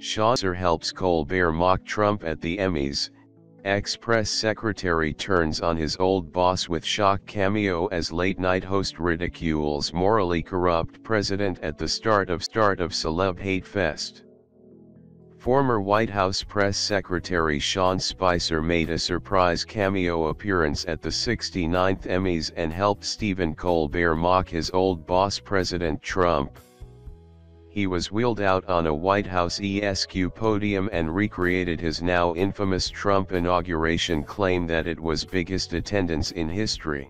Spicer helps Colbert mock Trump at the Emmys. Ex-press secretary turns on his old boss with shock cameo as late-night host ridicules morally corrupt president at the start of celeb hate fest. Former White House press secretary Sean Spicer made a surprise cameo appearance at the 69th Emmys and helped Stephen Colbert mock his old boss President Trump. He was wheeled out on a White House-esq podium and recreated his now infamous Trump inauguration claim that it was biggest attendance in history.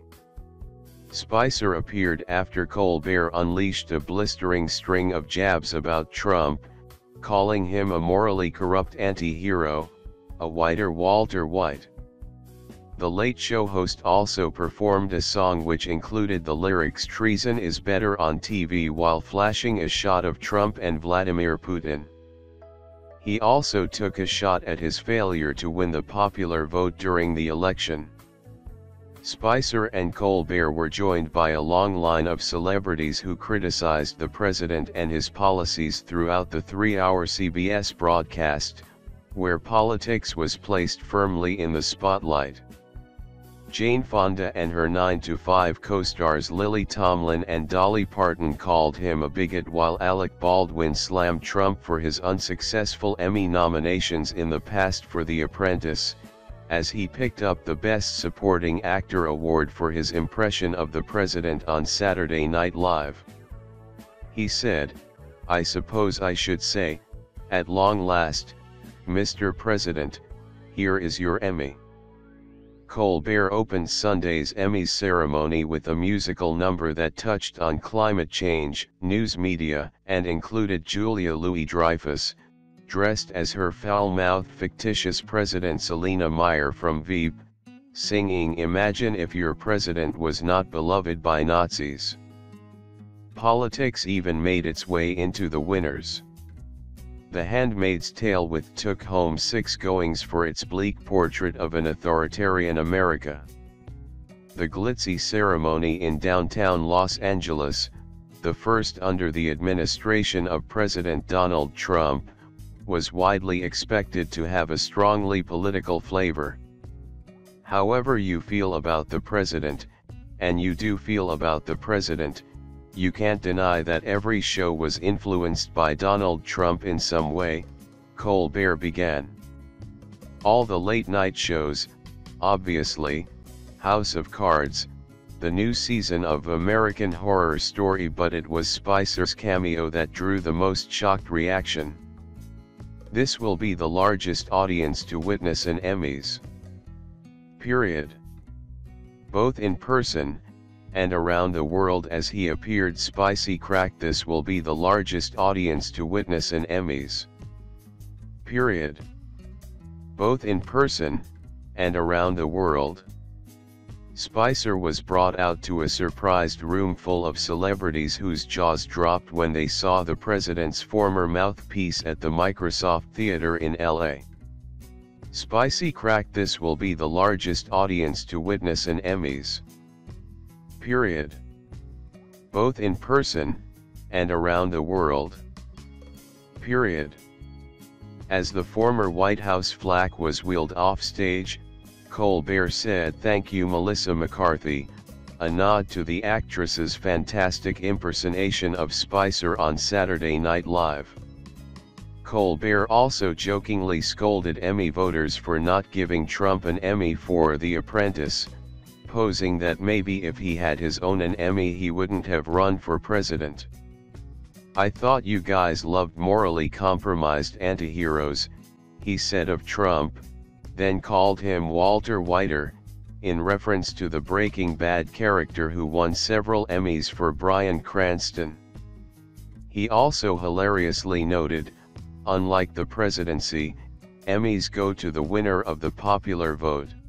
Spicer appeared after Colbert unleashed a blistering string of jabs about Trump, calling him a morally corrupt anti-hero, a whiter Walter White. The Late Show host also performed a song which included the lyrics "Treason is better on TV" while flashing a shot of Trump and Vladimir Putin. He also took a shot at his failure to win the popular vote during the election. Spicer and Colbert were joined by a long line of celebrities who criticized the president and his policies throughout the 3-hour CBS broadcast, where politics was placed firmly in the spotlight. Jane Fonda and her 9 to 5 co-stars Lily Tomlin and Dolly Parton called him a bigot, while Alec Baldwin slammed Trump for his unsuccessful Emmy nominations in the past for The Apprentice, as he picked up the Best Supporting Actor award for his impression of the president on Saturday Night Live. He said, "I suppose I should say, at long last, Mr. President, here is your Emmy." Colbert opened Sunday's Emmys ceremony with a musical number that touched on climate change, news media, and included Julia Louis-Dreyfus, dressed as her foul-mouthed fictitious president Selina Meyer from Veep, singing "Imagine if your president was not beloved by Nazis." Politics even made its way into the winners. The Handmaid's Tale took home 6 goings for its bleak portrait of an authoritarian America. The glitzy ceremony in downtown Los Angeles, the first under the administration of President Donald Trump, was widely expected to have a strongly political flavor. However you feel about the president, and you do feel about the president, you can't deny that every show was influenced by Donald Trump in some way, Colbert began. All the late-night shows, obviously, House of Cards, the new season of American Horror Story, but it was Spicer's cameo that drew the most shocked reaction. "This will be the largest audience to witness an Emmys. Period. Both in person and around the world," as he appeared. Spicy cracked, "This will be the largest audience to witness an Emmys. Period. Both in person and around the world." Spicer was brought out to a surprised room full of celebrities whose jaws dropped when they saw the president's former mouthpiece at the Microsoft Theater in LA. Spicy cracked, "This will be the largest audience to witness an Emmys. Period. Both in person and around the world. Period." As the former White House flack was wheeled off stage, Colbert said, "Thank you, Melissa McCarthy," a nod to the actress's fantastic impersonation of Spicer on Saturday Night Live. Colbert also jokingly scolded Emmy voters for not giving Trump an Emmy for The Apprentice, posing that maybe if he had his own an Emmy he wouldn't have run for president. "I thought you guys loved morally compromised antiheroes," he said of Trump, then called him Walter Whiter, in reference to the Breaking Bad character who won several Emmys for Bryan Cranston. He also hilariously noted, "Unlike the presidency, Emmys go to the winner of the popular vote."